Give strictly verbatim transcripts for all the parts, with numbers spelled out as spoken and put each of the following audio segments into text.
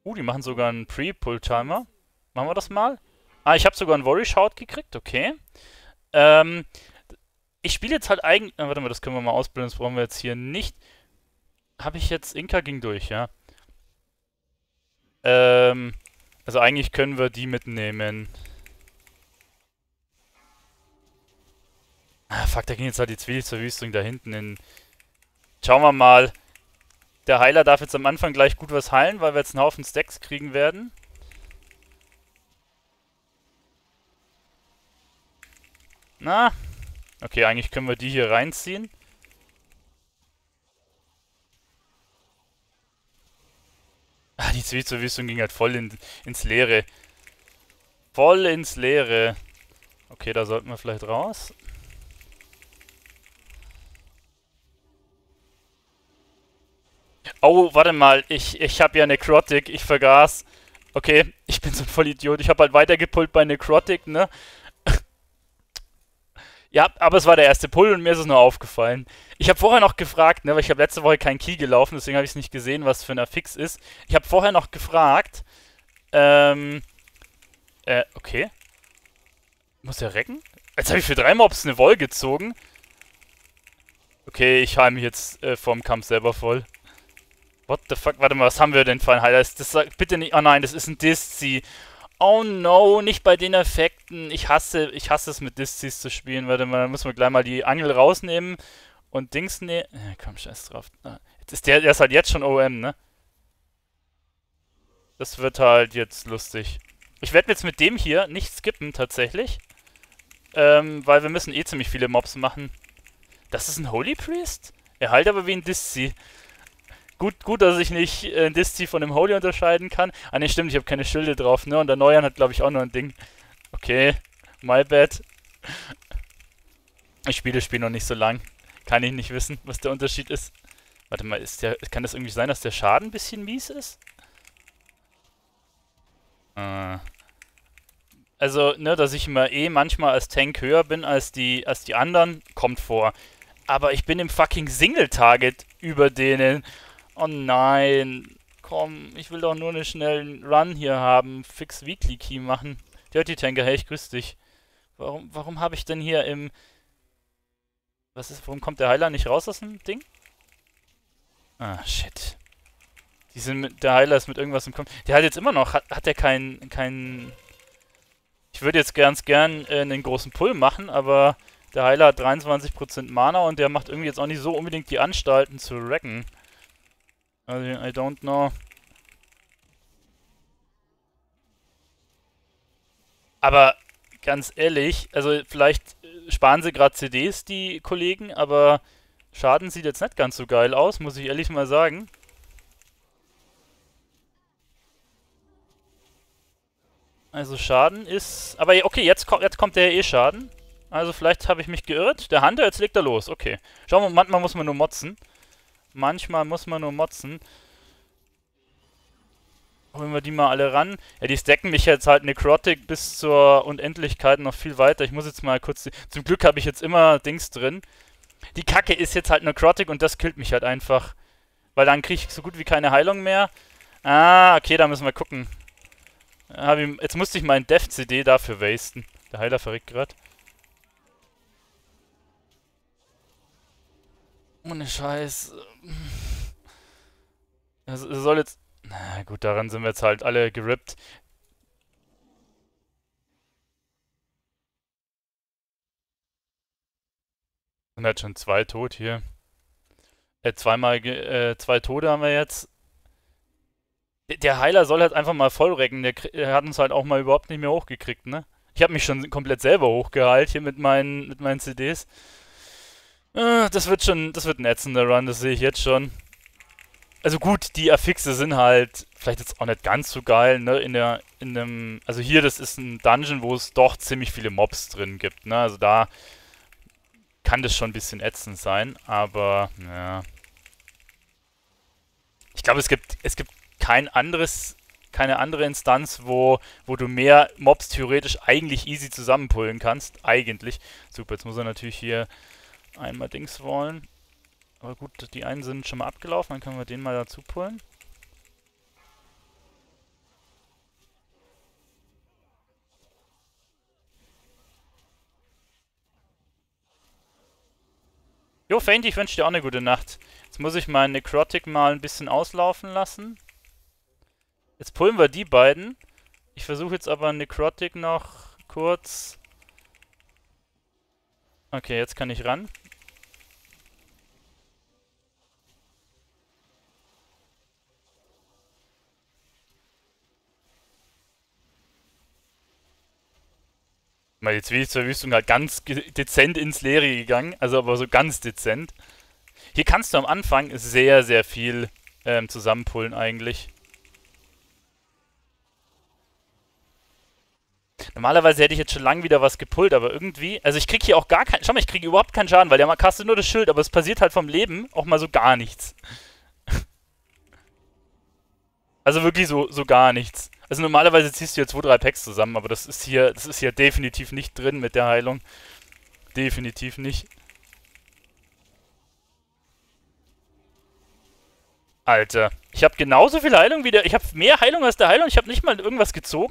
Uh, die machen sogar einen Pre-Pull-Timer. Machen wir das mal? Ah, ich habe sogar einen Worry-Shout gekriegt, okay. Ähm, ich spiele jetzt halt eigentlich... Ah, warte mal, das können wir mal ausbilden, das brauchen wir jetzt hier nicht. Habe ich jetzt... Inka ging durch, ja. Ähm, also eigentlich können wir die mitnehmen. Ah, fuck, da ging jetzt halt die Zwillingsverwüstung da hinten in... Schauen wir mal. Der Heiler darf jetzt am Anfang gleich gut was heilen, weil wir jetzt einen Haufen Stacks kriegen werden. Na, okay, eigentlich können wir die hier reinziehen. Ah, die Zwillingsverwüstung ging halt voll in, ins Leere. Voll ins Leere. Okay, da sollten wir vielleicht raus. Oh, warte mal. Ich, ich habe ja Necrotic. Ich vergaß. Okay, ich bin so ein Vollidiot. Ich habe halt weitergepullt bei Necrotic, ne? Ja, aber es war der erste Pull und mir ist es nur aufgefallen. Ich habe vorher noch gefragt, ne, weil ich habe letzte Woche keinen Key gelaufen, deswegen habe ich es nicht gesehen, was für ein Affix ist. Ich habe vorher noch gefragt, ähm, äh, okay. Muss der recken? Jetzt habe ich für drei Mobs eine Wall gezogen. Okay, ich heile mich jetzt äh, vorm Kampf selber voll. What the fuck? Warte mal, was haben wir denn für ein Highlight? Das sagt bitte nicht. Oh nein, das ist ein Diszi. Oh no, nicht bei den Effekten. Ich hasse, ich hasse es mit Discis zu spielen. Warte mal, dann müssen wir gleich mal die Angel rausnehmen und Dings nehmen. Ja, komm, scheiß drauf. Ah, jetzt ist der, der ist halt jetzt schon O M, ne? Das wird halt jetzt lustig. Ich werde jetzt mit dem hier nicht skippen, tatsächlich. Ähm, weil wir müssen eh ziemlich viele Mobs machen. Das ist ein Holy Priest? Er heilt aber wie ein Disci. Gut, gut, dass ich nicht äh, Disci von dem Holy unterscheiden kann. Ah ne, stimmt, ich habe keine Schilde drauf, ne? Und der Neuern hat, glaube ich, auch noch ein Ding. Okay, my bad. Ich spiele das Spiel noch nicht so lang. Kann ich nicht wissen, was der Unterschied ist. Warte mal, ist der, kann das irgendwie sein, dass der Schaden ein bisschen mies ist? Äh. Also, ne, dass ich immer eh manchmal als Tank höher bin als die, als die anderen, kommt vor. Aber ich bin im fucking Single-Target über denen. Oh nein. Komm, ich will doch nur einen schnellen Run hier haben. Fix Weekly Key machen. Dirty Tanker, hey, ich grüß dich. Warum, warum habe ich denn hier im... Was ist, warum kommt der Heiler nicht raus aus dem Ding? Ah, shit. Die sind mit, der Heiler ist mit irgendwas im Kopf. Der hat jetzt immer noch, hat, hat der keinen, keinen... Ich würde jetzt ganz gern äh, einen großen Pull machen, aber der Heiler hat dreiundzwanzig Prozent Mana und der macht irgendwie jetzt auch nicht so unbedingt die Anstalten zu wrecken. Also, I don't know. Aber ganz ehrlich, also vielleicht äh, sparen sie gerade C Ds, die Kollegen, aber Schaden sieht jetzt nicht ganz so geil aus, muss ich ehrlich mal sagen. Also Schaden ist... Aber okay, jetzt, ko jetzt kommt der eh Schaden. Also vielleicht habe ich mich geirrt. Der Hunter, jetzt legt er los. Okay. Schauen wir, manchmal muss man nur motzen. Manchmal muss man nur motzen. Holen wir die mal alle ran. Ja, die stacken mich jetzt halt Necrotic bis zur Unendlichkeit noch viel weiter. Ich muss jetzt mal kurz... Die Zum Glück habe ich jetzt immer Dings drin. Die Kacke ist jetzt halt Necrotic und das killt mich halt einfach. Weil dann kriege ich so gut wie keine Heilung mehr. Ah, okay, da müssen wir gucken. Hab ich, jetzt musste ich meinen Dev-C D dafür wasten. Der Heiler verreckt gerade. Ohne Scheiß. Er soll jetzt... Na gut, daran sind wir jetzt halt alle gerippt. Sind halt schon zwei tot hier. Äh, zweimal, äh, zwei Tode haben wir jetzt. Der Heiler soll halt einfach mal vollrecken. Der, der hat uns halt auch mal überhaupt nicht mehr hochgekriegt, ne? Ich habe mich schon komplett selber hochgeheilt hier mit meinen, mit meinen C Ds. Äh, das wird schon, das wird ein ätzender Run, das sehe ich jetzt schon. Also gut, die Affixe sind halt vielleicht jetzt auch nicht ganz so geil, ne? In der, in dem, also hier, das ist ein Dungeon, wo es doch ziemlich viele Mobs drin gibt, ne? Also da kann das schon ein bisschen ätzend sein, aber ja. Ich glaube, es gibt, es gibt kein anderes, keine andere Instanz, wo, wo du mehr Mobs theoretisch eigentlich easy zusammenpullen kannst. Eigentlich. Super, jetzt muss er natürlich hier einmal Dings wollen. Aber gut, die einen sind schon mal abgelaufen, dann können wir den mal dazu pullen. Jo, Fainty, ich wünsche dir auch eine gute Nacht. Jetzt muss ich meinen Necrotic mal ein bisschen auslaufen lassen. Jetzt pullen wir die beiden. Ich versuche jetzt aber Necrotic noch kurz... Okay, jetzt kann ich ran. Mal jetzt wie zur Verwüstung halt ganz dezent ins Leere gegangen. Also aber so ganz dezent. Hier kannst du am Anfang sehr, sehr viel ähm, zusammenpullen eigentlich. Normalerweise hätte ich jetzt schon lange wieder was gepullt, aber irgendwie... Also ich kriege hier auch gar keinen... Schau mal, ich kriege überhaupt keinen Schaden, weil der kastet nur das Schild, aber es passiert halt vom Leben auch mal so gar nichts. Also wirklich so, so gar nichts. Also normalerweise ziehst du jetzt zwei, drei Packs zusammen, aber das ist hier, das ist hier definitiv nicht drin mit der Heilung. Definitiv nicht. Alter, ich habe genauso viel Heilung wie der... Ich habe mehr Heilung als der Heilung, ich habe nicht mal irgendwas gezogen.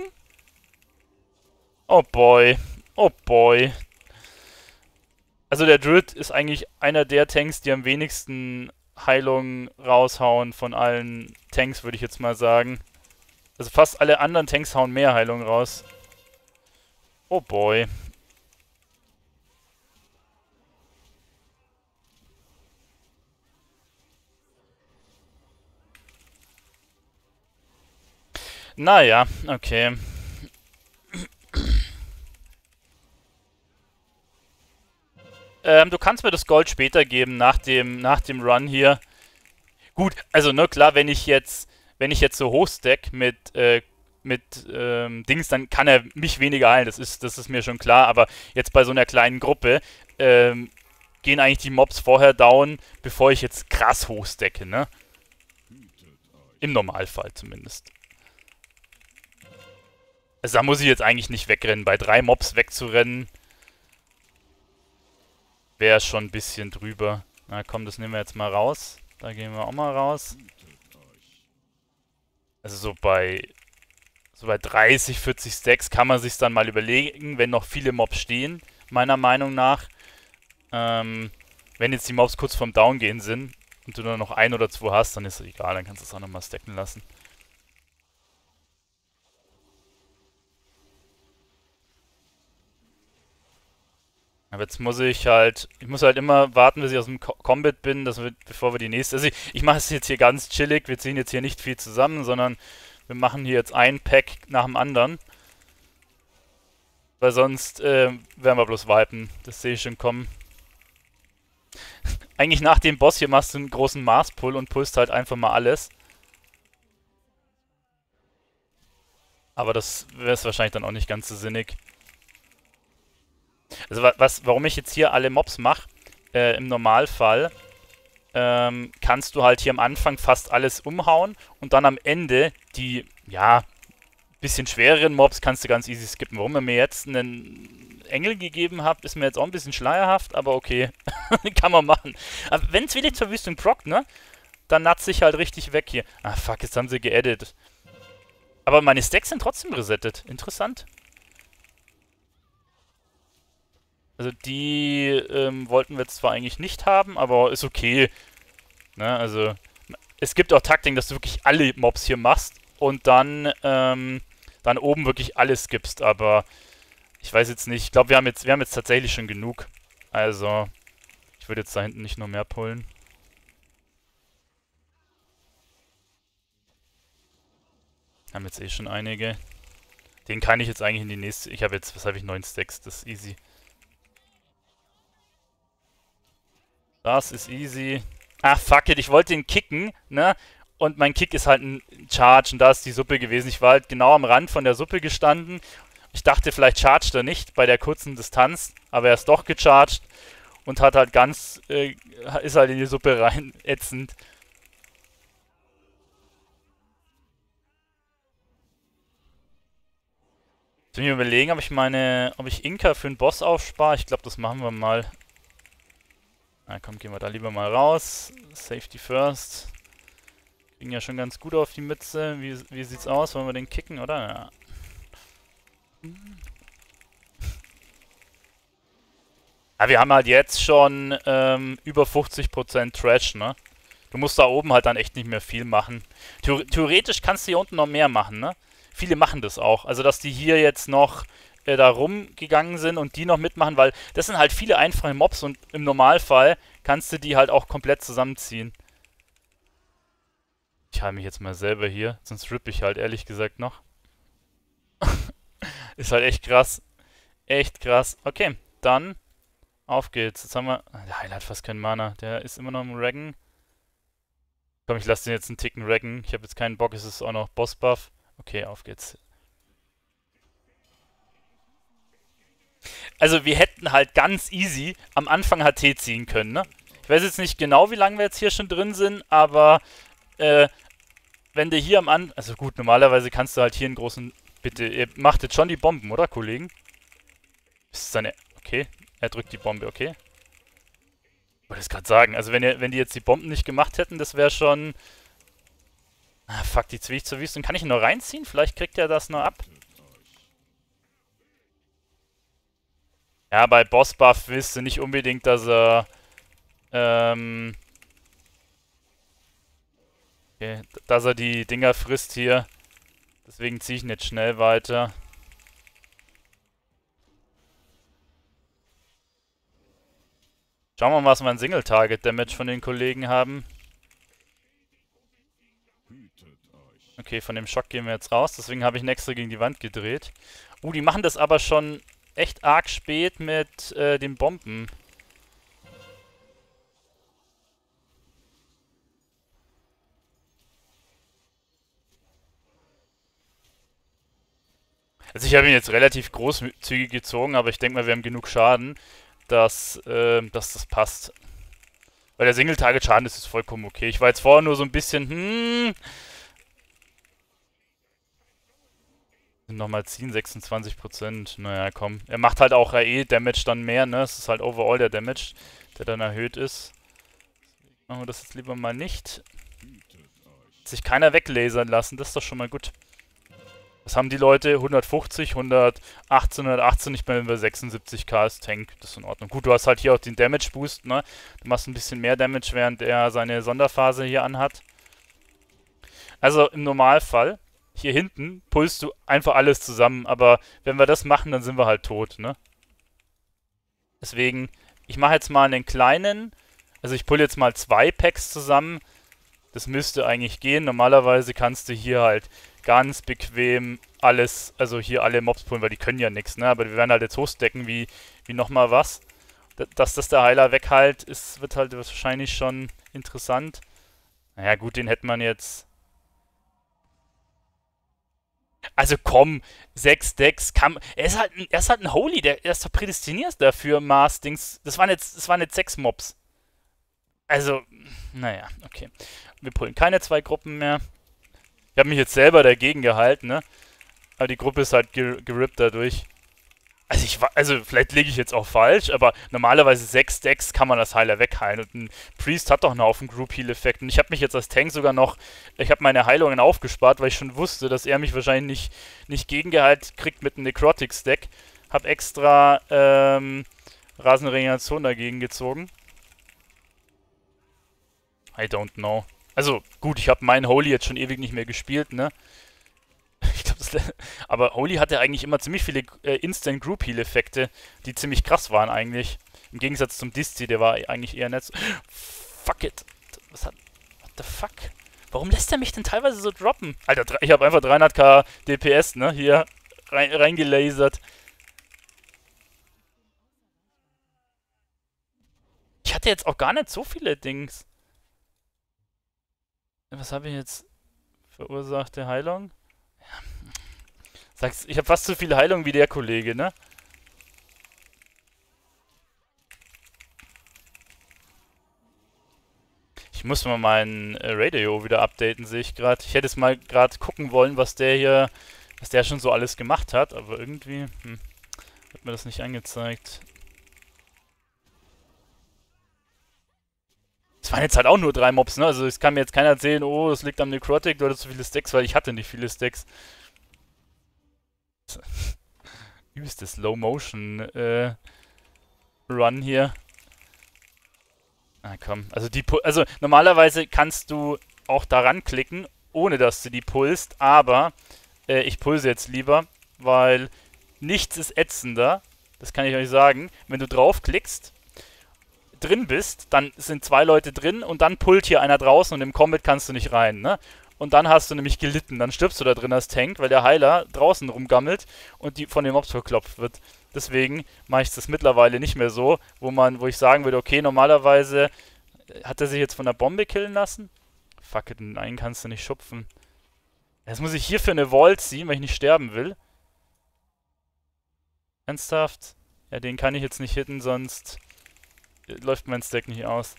Oh boy. Oh boy. Also der Druid ist eigentlich einer der Tanks, die am wenigsten Heilung raushauen von allen Tanks, würde ich jetzt mal sagen. Also fast alle anderen Tanks hauen mehr Heilung raus. Oh boy. Naja, okay. Ähm, du kannst mir das Gold später geben, nach dem, nach dem Run hier. Gut, also ne, klar, wenn ich jetzt, wenn ich jetzt so hochstack mit, äh, mit ähm, Dings, dann kann er mich weniger heilen, das ist, das ist mir schon klar, aber jetzt bei so einer kleinen Gruppe, ähm, gehen eigentlich die Mobs vorher down, bevor ich jetzt krass hochstacke, ne? Im Normalfall zumindest. Also da muss ich jetzt eigentlich nicht wegrennen. Bei drei Mobs wegzurennen, wäre schon ein bisschen drüber. Na komm, das nehmen wir jetzt mal raus. Da gehen wir auch mal raus. Also so bei, so bei dreißig, vierzig Stacks kann man sich dann mal überlegen, wenn noch viele Mobs stehen, meiner Meinung nach. Ähm, wenn jetzt die Mobs kurz vorm Down gehen sind und du nur noch ein oder zwei hast, dann ist es egal, dann kannst du es auch nochmal stacken lassen. Aber jetzt muss ich halt, ich muss halt immer warten, bis ich aus dem Co Combat bin, dass wir, bevor wir die nächste, also ich, ich mache es jetzt hier ganz chillig, wir ziehen jetzt hier nicht viel zusammen, sondern wir machen hier jetzt ein Pack nach dem anderen. Weil sonst äh, werden wir bloß wipen, das sehe ich schon kommen. Eigentlich nach dem Boss hier machst du einen großen Mars-Pull und pullst halt einfach mal alles. Aber das wäre wahrscheinlich dann auch nicht ganz so sinnig. Also was, warum ich jetzt hier alle Mobs mache, äh, im Normalfall, ähm, kannst du halt hier am Anfang fast alles umhauen und dann am Ende die, ja, bisschen schwereren Mobs kannst du ganz easy skippen. Warum er mir jetzt einen Engel gegeben hat, ist mir jetzt auch ein bisschen schleierhaft, aber okay, kann man machen. Aber wenn es wenig zur Verwüstung prockt, ne, dann natze ich halt richtig weg hier. Ah, fuck, jetzt haben sie geedit. Aber meine Stacks sind trotzdem resettet. Interessant. Also die ähm, wollten wir jetzt zwar eigentlich nicht haben, aber ist okay. Ne, also es gibt auch Taktiken, dass du wirklich alle Mobs hier machst und dann, ähm, dann oben wirklich alles skippst, aber ich weiß jetzt nicht. Ich glaube, wir haben jetzt, wir haben jetzt tatsächlich schon genug. Also, ich würde jetzt da hinten nicht noch mehr pullen. Haben jetzt eh schon einige. Den kann ich jetzt eigentlich in die nächste. Ich habe jetzt, was habe ich, neun Stacks, das ist easy. Das ist easy. Ah, fuck it, ich wollte den kicken, ne? Und mein Kick ist halt ein Charge und da ist die Suppe gewesen. Ich war halt genau am Rand von der Suppe gestanden. Ich dachte, vielleicht chargt er nicht bei der kurzen Distanz, aber er ist doch gecharged und hat halt ganz, äh, ist halt in die Suppe rein, ätzend. Jetzt bin ich überlegen, ob ich meine, ob ich Inka für einen Boss aufspare. Ich glaube, das machen wir mal. Na komm, gehen wir da lieber mal raus. Safety first. Ging ja schon ganz gut auf die Mütze. Wie, wie sieht's aus? Wollen wir den kicken, oder? Ja. Aber wir haben halt jetzt schon ähm, über fünfzig Prozent Trash, ne? Du musst da oben halt dann echt nicht mehr viel machen. Theor theoretisch kannst du hier unten noch mehr machen, ne? Viele machen das auch. Also, dass die hier jetzt noch äh, da rumgegangen sind und die noch mitmachen, weil das sind halt viele einfache Mobs und im Normalfall kannst du die halt auch komplett zusammenziehen. Ich heile mich jetzt mal selber hier, sonst rippe ich halt ehrlich gesagt noch. Ist halt echt krass. Echt krass. Okay, dann auf geht's. Jetzt haben wir... Der Heiler hat fast keinen Mana. Der ist immer noch im Raggen. Komm, ich lasse den jetzt einen Ticken raggen. Ich habe jetzt keinen Bock, es ist auch noch Boss-Buff. Okay, auf geht's. Also wir hätten halt ganz easy am Anfang H T ziehen können, ne? Ich weiß jetzt nicht genau, wie lange wir jetzt hier schon drin sind, aber äh, wenn du hier am Anfang... Also gut, normalerweise kannst du halt hier einen großen... Bitte, ihr macht jetzt schon die Bomben, oder, Kollegen? Ist seine... Okay, er drückt die Bombe, okay. Ich wollte es gerade sagen, also wenn, ihr, wenn die jetzt die Bomben nicht gemacht hätten, das wäre schon... Ah, fuck, die Zwiebel zur Wüste. Kann ich ihn noch reinziehen? Vielleicht kriegt er das noch ab. Ja, bei Boss-Buff willst du nicht unbedingt, dass er... Ähm... Okay, dass er die Dinger frisst hier. Deswegen ziehe ich ihn jetzt schnell weiter. Schauen wir mal, was wir an Single-Target-Damage von den Kollegen haben. Okay, von dem Schock gehen wir jetzt raus. Deswegen habe ich ihn extra gegen die Wand gedreht. Uh, die machen das aber schon echt arg spät mit äh, den Bomben. Also ich habe ihn jetzt relativ großzügig gezogen, aber ich denke mal, wir haben genug Schaden, dass, äh, dass das passt. Weil der Single-Target-Schaden ist, ist vollkommen okay. Ich war jetzt vorher nur so ein bisschen, hm... Nochmal ziehen, sechsundzwanzig Prozent. Naja, komm. Er macht halt auch eh Damage dann mehr, ne? Es ist halt overall der Damage, der dann erhöht ist. Machen wir das jetzt lieber mal nicht. Sich keiner weglasern lassen, das ist doch schon mal gut. Was haben die Leute? hundertfünfzig, hundertachtzehn, hundertachtzehn, ich bin über sechsundsiebzig K als Tank. Das ist in Ordnung. Gut, du hast halt hier auch den Damage Boost, ne? Du machst ein bisschen mehr Damage, während er seine Sonderphase hier anhat. Also im Normalfall, hier hinten, pulst du einfach alles zusammen. Aber wenn wir das machen, dann sind wir halt tot, ne? Deswegen, ich mache jetzt mal einen kleinen, also ich pull jetzt mal zwei Packs zusammen. Das müsste eigentlich gehen. Normalerweise kannst du hier halt ganz bequem alles, also hier alle Mobs pullen, weil die können ja nichts, ne? Aber wir werden halt jetzt hochstecken wie, wie nochmal was. Dass das der Heiler weghalt, ist, wird halt wahrscheinlich schon interessant. Naja gut, den hätte man jetzt... Also komm, sechs Decks, kann, er ist halt ein, er ist halt ein Holy, der, er ist doch prädestiniert dafür, Mars-Dings. Das waren jetzt, das waren jetzt sechs Mobs. Also, naja, okay. Wir pullen keine zwei Gruppen mehr. Ich habe mich jetzt selber dagegen gehalten, ne? Aber die Gruppe ist halt ger gerippt dadurch. Also ich also vielleicht liege ich jetzt auch falsch, aber normalerweise sechs Decks kann man das Heiler wegheilen. Und ein Priest hat doch einen Haufen Group Heal Effekt. Und ich habe mich jetzt als Tank sogar noch, ich habe meine Heilungen aufgespart, weil ich schon wusste, dass er mich wahrscheinlich nicht, nicht gegengeheilt kriegt mit einem Necrotics Deck. Hab extra ähm, Rasende Regeneration dagegen gezogen. I don't know. Also gut, ich habe meinen Holy jetzt schon ewig nicht mehr gespielt, ne? Ich glaube, das... Aber Holy hatte eigentlich immer ziemlich viele äh, Instant Group Heal Effekte, die ziemlich krass waren eigentlich. Im Gegensatz zum Diszi, der war eigentlich eher nett so... Fuck it. Was hat... What the fuck? Warum lässt er mich denn teilweise so droppen? Alter, ich habe einfach dreihunderttausend D P S, ne? Hier rein, reingelasert. Ich hatte jetzt auch gar nicht so viele Dings. Was habe ich jetzt? Verursachte Heilung? Ja. Sag's, ich habe fast so viel Heilung wie der Kollege, ne? Ich muss mal meinen äh, Radio wieder updaten, sehe ich gerade. Ich hätte es mal gerade gucken wollen, was der hier, was der schon so alles gemacht hat, aber irgendwie hm, hat mir das nicht angezeigt. Es waren jetzt halt auch nur drei Mobs, ne? Also es kann mir jetzt keiner erzählen, oh, das liegt am Necrotic, du hattest so viele Stacks, weil ich hatte nicht viele Stacks. Übelste Slow Motion, äh... Run hier. Na komm, also die Pu also normalerweise kannst du auch daran klicken, ohne dass du die pulst, aber äh, ich pulse jetzt lieber, weil nichts ist ätzender, das kann ich euch sagen, wenn du draufklickst, drin bist, dann sind zwei Leute drin und dann pullt hier einer draußen und im Combat kannst du nicht rein, ne? Und dann hast du nämlich gelitten, dann stirbst du da drin als Tank, weil der Heiler draußen rumgammelt und die von den Mobs verklopft wird. Deswegen mache ich das mittlerweile nicht mehr so, wo man, wo ich sagen würde, okay, normalerweise hat er sich jetzt von der Bombe killen lassen? Fuck it, den einen kannst du nicht schupfen. Jetzt muss ich hier für eine Wall ziehen, weil ich nicht sterben will. Ernsthaft? Ja, den kann ich jetzt nicht hitten, sonst läuft mein Stack nicht aus.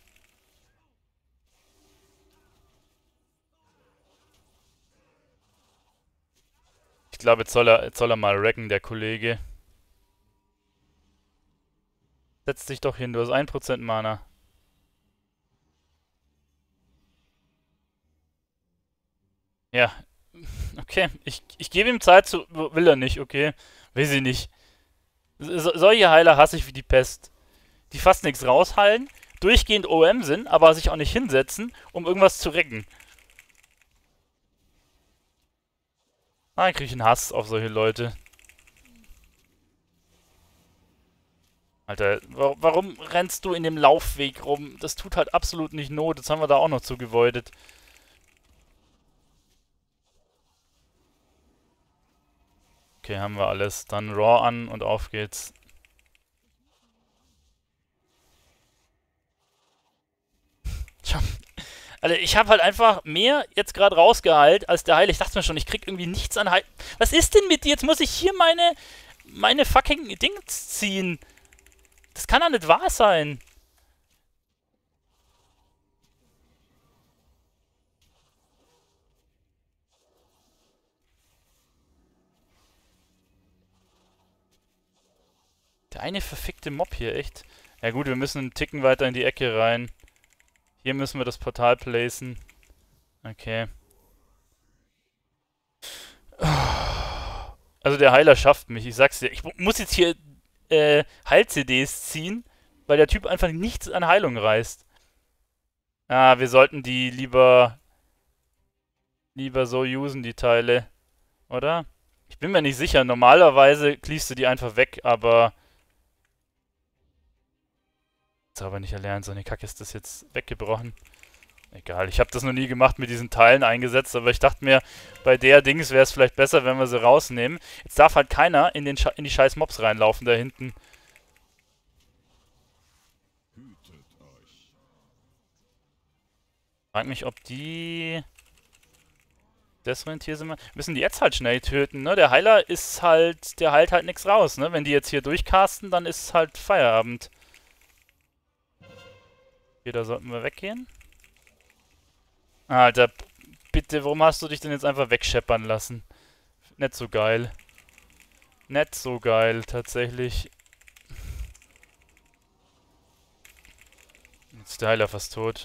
Ich glaube, jetzt soll er, jetzt soll er mal wrecken, der Kollege. Setz dich doch hin, du hast ein Prozent Mana. Ja. Okay, ich, ich gebe ihm Zeit zu... Will er nicht, okay. Will sie nicht. So, solche Heiler hasse ich wie die Pest. Die fast nichts rausheilen, durchgehend O M sind, aber sich auch nicht hinsetzen, um irgendwas zu recken. Ah, ich kriege einen Hass auf solche Leute. Alter, wa warum rennst du in dem Laufweg rum? Das tut halt absolut nicht Not. Jetzt haben wir da auch noch zugevoidet. Okay, haben wir alles. Dann Raw an und auf geht's. Also ich habe halt einfach mehr jetzt gerade rausgeheilt als der Heil. Ich dachte mir schon, ich krieg irgendwie nichts an Heil. Was ist denn mit dir? Jetzt muss ich hier meine, meine fucking Dings ziehen. Das kann doch nicht wahr sein. Der eine verfickte Mob hier, echt. Ja gut, wir müssen einen Ticken weiter in die Ecke rein. Hier müssen wir das Portal placen. Okay. Also der Heiler schafft mich, ich sag's dir. Ich muss jetzt hier äh, Heil-C Ds ziehen, weil der Typ einfach nichts an Heilung reißt. Ah, wir sollten die lieber lieber so usen, die Teile. Oder? Ich bin mir nicht sicher. Normalerweise cleavst du die einfach weg, aber... Zauber nicht erlernt, so eine Kacke ist das jetzt weggebrochen. Egal, ich habe das noch nie gemacht mit diesen Teilen eingesetzt, aber ich dachte mir, bei der Dings wäre es vielleicht besser, wenn wir sie rausnehmen. Jetzt darf halt keiner in, den Sche in die scheiß Mobs reinlaufen da hinten. Frag mich, ob die... Desorientiert sind wir. Müssen die jetzt halt schnell töten, ne? Der Heiler ist halt... Der heilt halt nichts raus, ne? Wenn die jetzt hier durchcasten, dann ist halt Feierabend. Okay, da sollten wir weggehen. Alter, bitte, warum hast du dich denn jetzt einfach wegscheppern lassen? Nicht so geil. Nicht so geil, tatsächlich. Jetzt ist der Heiler fast tot.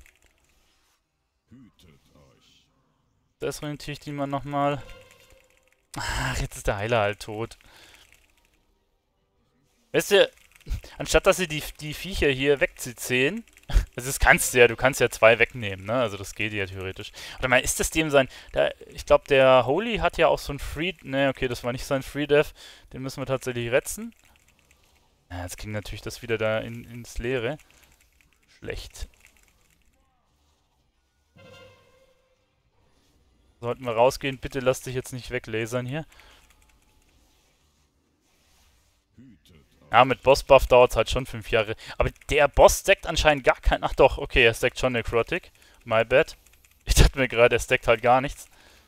Desorientiere ich die mal nochmal. Ach, jetzt ist der Heiler halt tot. Weißt du, anstatt dass sie die, die Viecher hier wegziehen, also das kannst du ja, du kannst ja zwei wegnehmen, ne? Also das geht ja theoretisch. Oder mal, ist das dem sein... Der, ich glaube, der Holy hat ja auch so ein Free... Ne, okay, das war nicht sein Free Death. Den müssen wir tatsächlich retzen. Ja, jetzt ging natürlich das wieder da in, ins Leere. Schlecht. Sollten wir rausgehen. Bitte lass dich jetzt nicht weglasern hier. Ja, mit Boss-Buff dauert es halt schon fünf Jahre. Aber der Boss stackt anscheinend gar keinen... Ach doch, okay, er stackt schon Necrotic. My bad. Ich dachte mir gerade, er stackt halt gar nichts.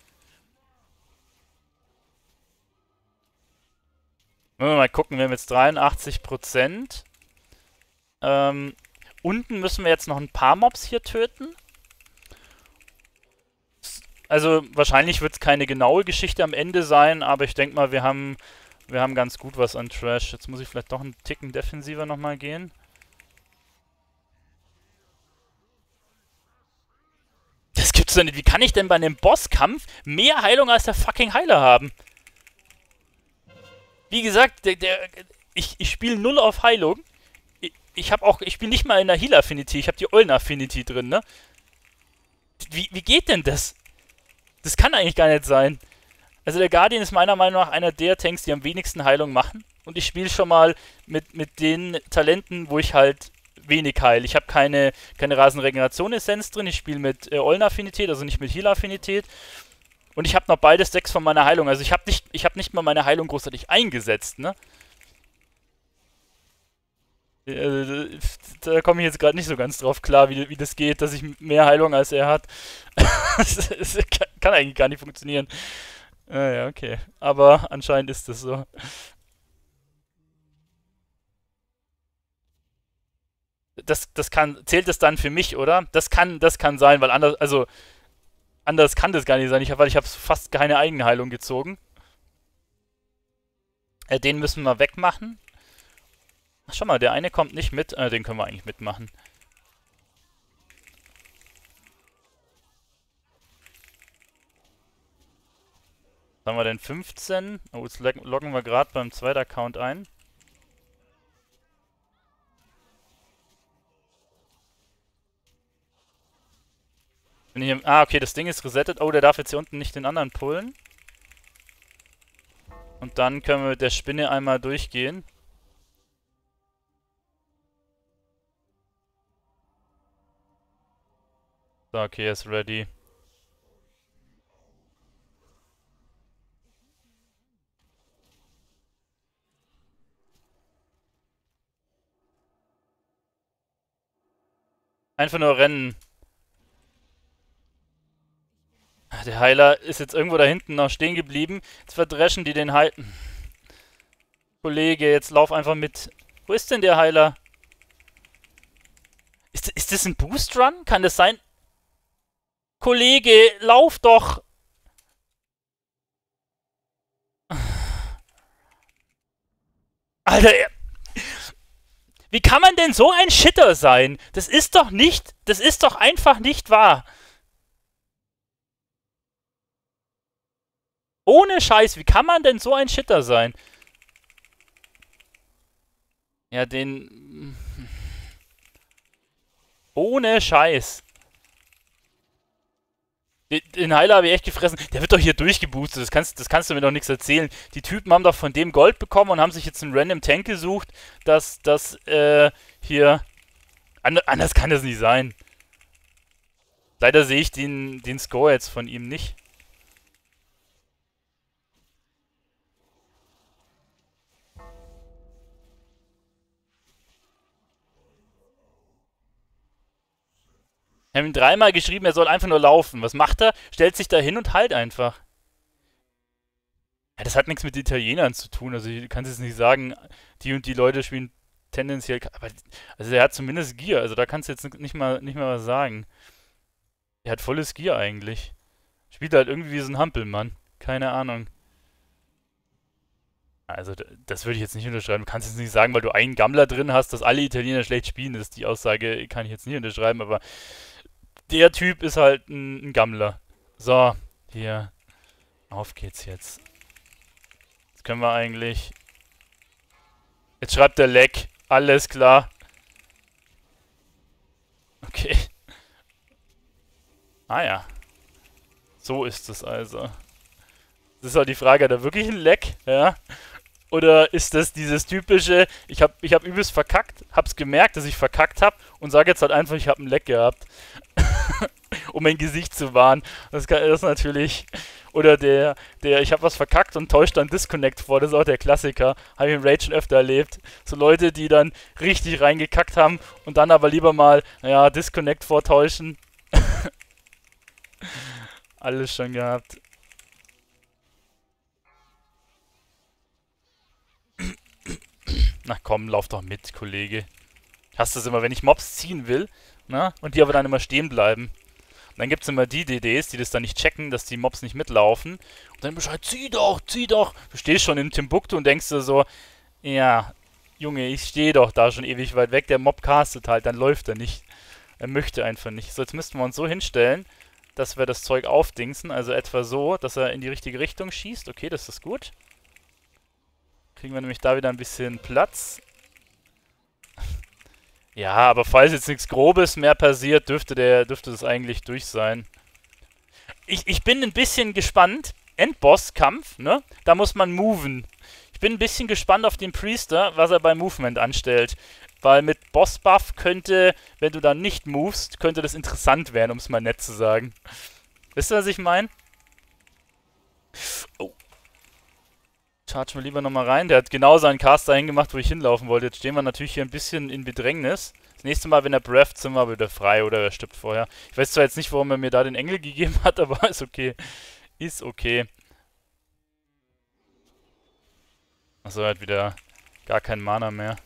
Wenn wir mal gucken, wir haben jetzt dreiundachtzig Prozent. Ähm, unten müssen wir jetzt noch ein paar Mobs hier töten. Also wahrscheinlich wird es keine genaue Geschichte am Ende sein, aber ich denke mal, wir haben... Wir haben ganz gut was an Trash. Jetzt muss ich vielleicht doch einen Ticken defensiver nochmal gehen. Das gibt's doch nicht. Wie kann ich denn bei einem Bosskampf mehr Heilung als der fucking Heiler haben? Wie gesagt, der, der ich, ich spiele null auf Heilung. Ich, ich habe auch, ich spiele nicht mal in der Heal Affinity, ich habe die Ollen Affinity drin, ne? Wie, wie geht denn das? Das kann eigentlich gar nicht sein. Also der Guardian ist meiner Meinung nach einer der Tanks, die am wenigsten Heilung machen. Und ich spiele schon mal mit, mit den Talenten, wo ich halt wenig heile. Ich habe keine, keine Rasenregeneration-Essenz drin, ich spiele mit äh, Ollen-Affinität, also nicht mit Heal-Affinität. Und ich habe noch beide Stacks von meiner Heilung. Also ich habe nicht, ich hab nicht mal meine Heilung großartig eingesetzt, ne? Äh, Da komme ich jetzt gerade nicht so ganz drauf klar, wie, wie das geht, dass ich mehr Heilung als er hat. das, das kann eigentlich gar nicht funktionieren. Ah ja, okay. Aber anscheinend ist das so. Das, das kann, zählt das dann für mich, oder? Das kann, das kann sein, weil anders, also anders kann das gar nicht sein. Ich hab, weil ich habe fast keine Eigenheilung gezogen. Äh, den müssen wir wegmachen. Ach, schau mal, der eine kommt nicht mit. Äh, den können wir eigentlich mitmachen. Was haben wir denn? fünfzehn? Oh, jetzt loggen wir gerade beim zweiten Account ein. Bin hier, ah, okay, das Ding ist resettet. Oh, der darf jetzt hier unten nicht den anderen pullen. Und dann können wir mit der Spinne einmal durchgehen. So, okay, er ist ready. Einfach nur rennen. Der Heiler ist jetzt irgendwo da hinten noch stehen geblieben. Jetzt verdreschen die den Heiler. Kollege, jetzt lauf einfach mit. Wo ist denn der Heiler? Ist, ist das ein Boost-Run? Kann das sein? Kollege, lauf doch! Alter, wie kann man denn so ein Shitter sein? Das ist doch nicht, das ist doch einfach nicht wahr. Ohne Scheiß, wie kann man denn so ein Shitter sein? Ja, den... Ohne Scheiß. Den, den Heiler habe ich echt gefressen. Der wird doch hier durchgeboostet. Das kannst, das kannst du mir doch nichts erzählen. Die Typen haben doch von dem Gold bekommen und haben sich jetzt einen random Tank gesucht, dass das, äh, hier... Anders kann das nicht sein. Leider sehe ich den, den Score jetzt von ihm nicht. Wir haben ihm dreimal geschrieben, er soll einfach nur laufen. Was macht er? Stellt sich da hin und halt einfach. Ja, das hat nichts mit Italienern zu tun. Also du kannst jetzt nicht sagen, die und die Leute spielen tendenziell... Aber, also er hat zumindest Gier. Also da kannst du jetzt nicht mal, nicht mal was sagen. Er hat volles Gier eigentlich. Spielt halt irgendwie wie so ein Hampelmann. Keine Ahnung. Also das würde ich jetzt nicht unterschreiben. Du kannst jetzt nicht sagen, weil du einen Gammler drin hast, dass alle Italiener schlecht spielen. Das ist die Aussage, kann ich jetzt nicht unterschreiben, aber der Typ ist halt ein, ein Gammler. So, hier. Auf geht's jetzt. Jetzt können wir eigentlich... Jetzt schreibt der Leck. Alles klar. Okay. Ah ja. So ist es also. Das ist halt die Frage, hat er wirklich ein Leck? Ja. Oder ist das dieses typische, ich hab, ich hab übelst verkackt, hab's gemerkt, dass ich verkackt hab und sage jetzt halt einfach, ich hab ein Leck gehabt. Um mein Gesicht zu wahren. Das, kann, das ist natürlich... Oder der, der, ich hab was verkackt und täuscht dann Disconnect vor, das ist auch der Klassiker. Habe ich im Raid schon öfter erlebt. So Leute, die dann richtig reingekackt haben und dann aber lieber mal, naja, Disconnect vortäuschen. Alles schon gehabt. Na komm, lauf doch mit, Kollege. Hast du das immer, wenn ich Mobs ziehen will, na, und die aber dann immer stehen bleiben. Und dann gibt es immer die D Ds, die das dann nicht checken, dass die Mobs nicht mitlaufen. Und dann Bescheid, zieh doch, zieh doch. Du stehst schon in Timbuktu und denkst dir so, ja, Junge, ich stehe doch da schon ewig weit weg. Der Mob castet halt, dann läuft er nicht. Er möchte einfach nicht. So, jetzt müssten wir uns so hinstellen, dass wir das Zeug aufdingsen. Also etwa so, dass er in die richtige Richtung schießt. Okay, das ist gut. Kriegen wir nämlich da wieder ein bisschen Platz. Ja, aber falls jetzt nichts Grobes mehr passiert, dürfte der, dürfte das eigentlich durch sein. Ich, ich bin ein bisschen gespannt. Endboss-Kampf, ne? Da muss man moven. Ich bin ein bisschen gespannt auf den Priester, was er beim Movement anstellt. Weil mit Boss-Buff könnte, wenn du dann nicht movest, könnte das interessant werden, um es mal nett zu sagen. Wisst ihr, was ich meine? Oh. Chargen wir lieber nochmal rein. Der hat genau seinen Cast dahin gemacht, wo ich hinlaufen wollte. Jetzt stehen wir natürlich hier ein bisschen in Bedrängnis. Das nächste Mal, wenn er breatht, sind wir wieder frei oder er stirbt vorher. Ich weiß zwar jetzt nicht, warum er mir da den Engel gegeben hat, aber ist okay. Ist okay. Achso, er hat wieder gar keinen Mana mehr.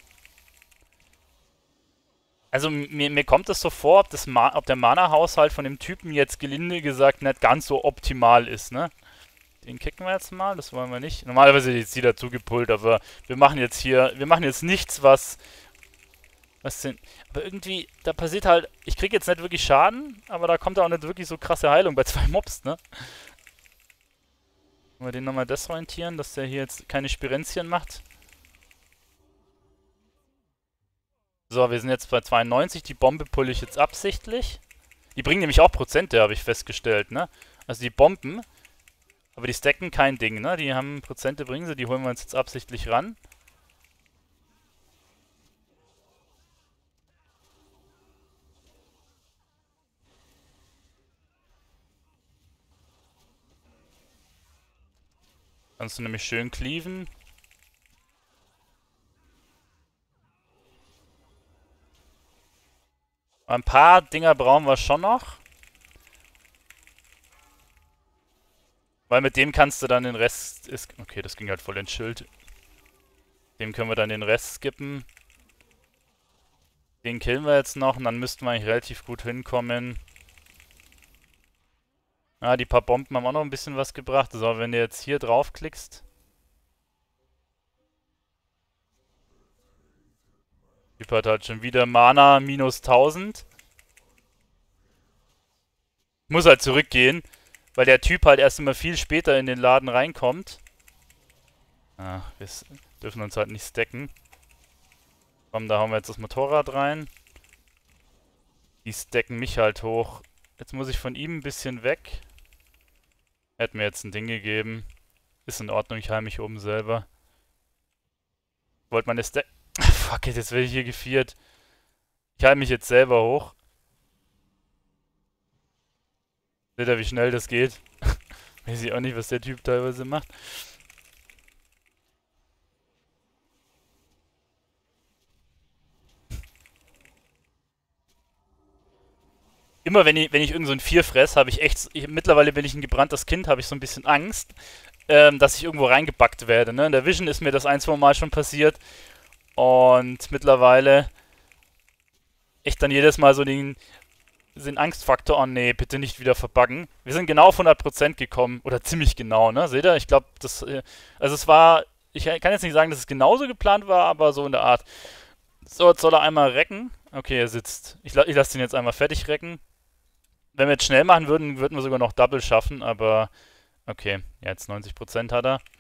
Also mir, mir kommt es so vor, ob, das Ma ob der Mana-Haushalt von dem Typen jetzt gelinde gesagt nicht ganz so optimal ist, ne? Den kicken wir jetzt mal, das wollen wir nicht. Normalerweise ist die dazu gepullt, aber wir machen jetzt hier, wir machen jetzt nichts, was, was denn, aber irgendwie, da passiert halt, ich krieg jetzt nicht wirklich Schaden, aber da kommt auch nicht wirklich so krasse Heilung bei zwei Mobs, ne? Wollen wir den nochmal desorientieren, dass der hier jetzt keine Spirenzchen macht. So, wir sind jetzt bei zweiundneunzig, die Bombe pulle ich jetzt absichtlich. Die bringen nämlich auch Prozente, habe ich festgestellt, ne? Also die Bomben, aber die stacken kein Ding, ne? Die haben Prozente, bringen sie, die holen wir uns jetzt absichtlich ran. Kannst du nämlich schön cleaven. Ein paar Dinger brauchen wir schon noch. Weil mit dem kannst du dann den Rest... Ist, okay, das ging halt voll ins Schild. Dem können wir dann den Rest skippen. Den killen wir jetzt noch und dann müssten wir eigentlich relativ gut hinkommen. Ah, die paar Bomben haben auch noch ein bisschen was gebracht. So, wenn du jetzt hier draufklickst. Typ hat halt schon wieder Mana minus tausend. Muss halt zurückgehen, weil der Typ halt erst immer viel später in den Laden reinkommt. Ach, wir dürfen uns halt nicht stacken. Komm, da hauen wir jetzt das Motorrad rein. Die stacken mich halt hoch. Jetzt muss ich von ihm ein bisschen weg. Er hat mir jetzt ein Ding gegeben. Ist in Ordnung, ich heile mich oben selber. Wollte meine Stack... Fuck it, jetzt werde ich hier geviert. Ich heile mich jetzt selber hoch. Seht ihr, wie schnell das geht? Weiß ich auch nicht, was der Typ teilweise macht. Immer wenn ich, wenn ich irgend so ein Vier fress, habe ich echt... Ich, mittlerweile bin ich ein gebranntes Kind, habe ich so ein bisschen Angst, ähm, dass ich irgendwo reingebackt werde. Ne? In der Vision ist mir das ein, zwei Mal schon passiert. Und mittlerweile echt dann jedes Mal so den, den Angstfaktor, oh nee, bitte nicht wieder verbuggen. Wir sind genau auf hundert Prozent gekommen, oder ziemlich genau, ne? Seht ihr? Ich glaube, das, also es war, ich kann jetzt nicht sagen, dass es genauso geplant war, aber so in der Art. So, jetzt soll er einmal recken. Okay, er sitzt. Ich, ich lasse den jetzt einmal fertig recken. Wenn wir jetzt schnell machen würden, würden wir sogar noch Double schaffen, aber okay, ja, jetzt neunzig Prozent hat er.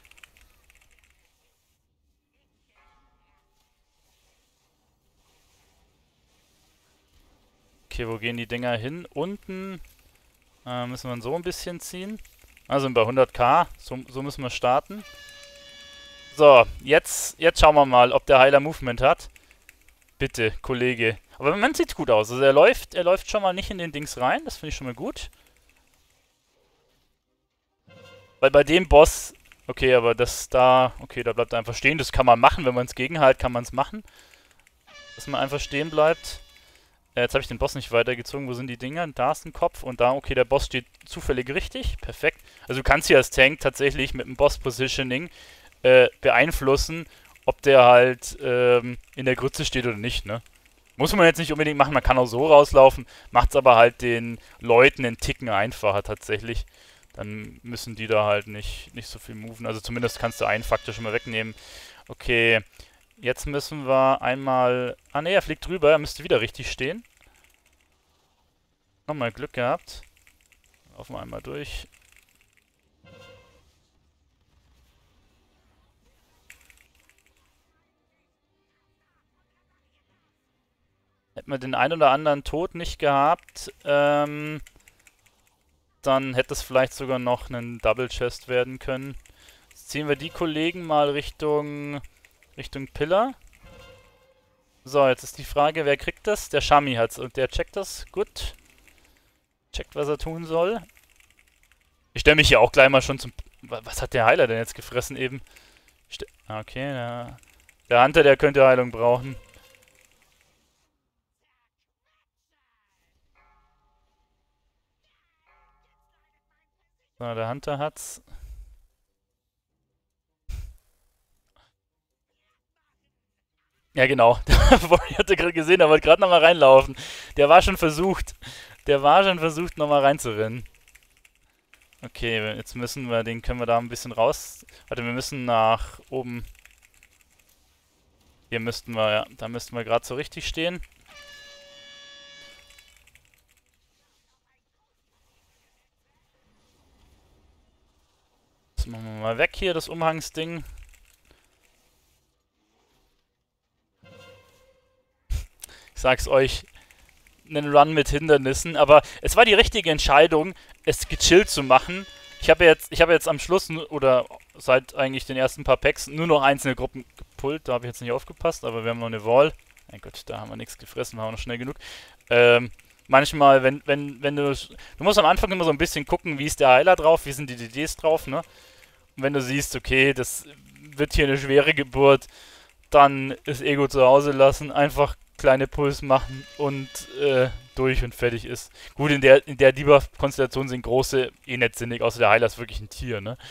Okay, wo gehen die Dinger hin? Unten äh, müssen wir so ein bisschen ziehen. Also bei hunderttausend. So, so müssen wir starten. So, jetzt, jetzt schauen wir mal, ob der Heiler Movement hat. Bitte, Kollege. Aber man sieht gut aus. Also er läuft, er läuft schon mal nicht in den Dings rein. Das finde ich schon mal gut. Weil bei dem Boss... Okay, aber das da... Okay, da bleibt er einfach stehen. Das kann man machen. Wenn man es gegenhält, kann man es machen. Dass man einfach stehen bleibt. Äh, jetzt habe ich den Boss nicht weitergezogen. Wo sind die Dinger? Da ist ein Kopf und da... Okay, der Boss steht zufällig richtig. Perfekt. Also du kannst hier als Tank tatsächlich mit dem Boss-Positioning äh, beeinflussen, ob der halt ähm, in der Grütze steht oder nicht, ne? Muss man jetzt nicht unbedingt machen, man kann auch so rauslaufen, macht es aber halt den Leuten einen Ticken einfacher tatsächlich. Dann müssen die da halt nicht, nicht so viel moven. Also zumindest kannst du einen Faktor schon mal wegnehmen. Okay, jetzt müssen wir einmal... Ah ne, er fliegt drüber, er müsste wieder richtig stehen. Nochmal Glück gehabt. Laufen wir einmal durch. Hätten wir den ein oder anderen Tod nicht gehabt, ähm, dann hätte es vielleicht sogar noch ein Double Chest werden können. Jetzt ziehen wir die Kollegen mal Richtung, Richtung Pillar. So, jetzt ist die Frage, wer kriegt das? Der Shami hat's und der checkt das. Gut. Checkt, was er tun soll. Ich stelle mich hier auch gleich mal schon zum... Was hat der Heiler denn jetzt gefressen eben? Ste okay, der, der Hunter, der könnte Heilung brauchen. So, der Hunter hat's. Ja, genau. Der Warrior hatte gerade gesehen, der wollte gerade nochmal reinlaufen. Der war schon versucht. Der war schon versucht, nochmal reinzurennen. Okay, jetzt müssen wir, den können wir da ein bisschen raus... Warte, wir müssen nach oben. Hier müssten wir, ja, da müssten wir gerade so richtig stehen. Das machen wir mal weg hier, das Umhangsding. Ich sag's euch, einen Run mit Hindernissen, aber es war die richtige Entscheidung, es gechillt zu machen. Ich habe jetzt, ich habe jetzt am Schluss oder seit eigentlich den ersten paar Packs nur noch einzelne Gruppen gepullt. Da habe ich jetzt nicht aufgepasst, aber wir haben noch eine Wall. Mein Gott, da haben wir nichts gefressen, waren wir noch schnell genug. Ähm, manchmal, wenn, wenn, wenn du, du musst am Anfang immer so ein bisschen gucken, wie ist der Heiler drauf, wie sind die D Ds drauf, ne? Und wenn du siehst, okay, das wird hier eine schwere Geburt, dann das Ego zu Hause lassen, einfach kleine Puls machen und äh, durch und fertig ist. Gut, in der in der Debuff-Konstellation sind große eh nicht sinnig, außer der Heiler ist wirklich ein Tier, ne?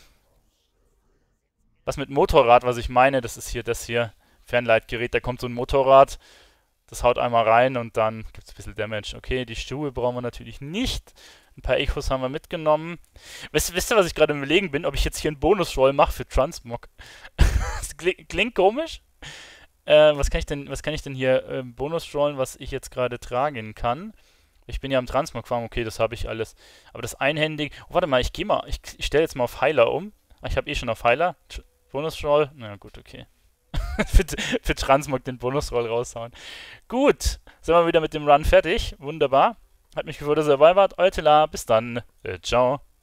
Was mit Motorrad, was ich meine, das ist hier das hier, Fernleitgerät, da kommt so ein Motorrad, das haut einmal rein und dann gibt es ein bisschen Damage. Okay, die Schuhe brauchen wir natürlich nicht. Ein paar Echos haben wir mitgenommen. Wisst, wisst ihr, was ich gerade im Überlegen bin? Ob ich jetzt hier einen Bonus-Roll mache für Transmog. Das klingt komisch. Äh, was kann ich denn, was kann ich denn hier äh, Bonus-Rollen, was ich jetzt gerade tragen kann? Ich bin ja am Transmog-Farm, okay, das habe ich alles. Aber das einhändig... Oh, warte mal, ich gehe mal, ich, ich stelle jetzt mal auf Heiler um. Ah, ich habe eh schon auf Heiler. Bonus-Roll, na gut, okay. für, für Transmog den Bonus-Roll raushauen. Gut, sind wir wieder mit dem Run fertig. Wunderbar. Hat mich gefreut, dass ihr dabei wart. Eutela, bis dann. Äh, ciao.